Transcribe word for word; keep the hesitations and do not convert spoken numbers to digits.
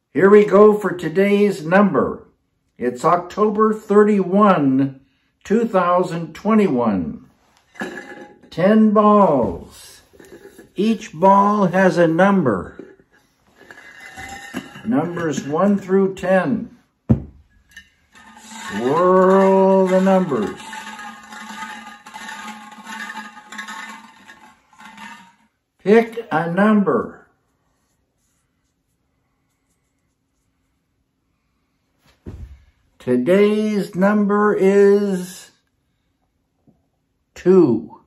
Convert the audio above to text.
Here we go for today's number. It's October thirty-first, two thousand twenty-one. Ten balls. Each ball has a number. Numbers one through ten. Swirl the numbers. Pick a number. Today's number is two.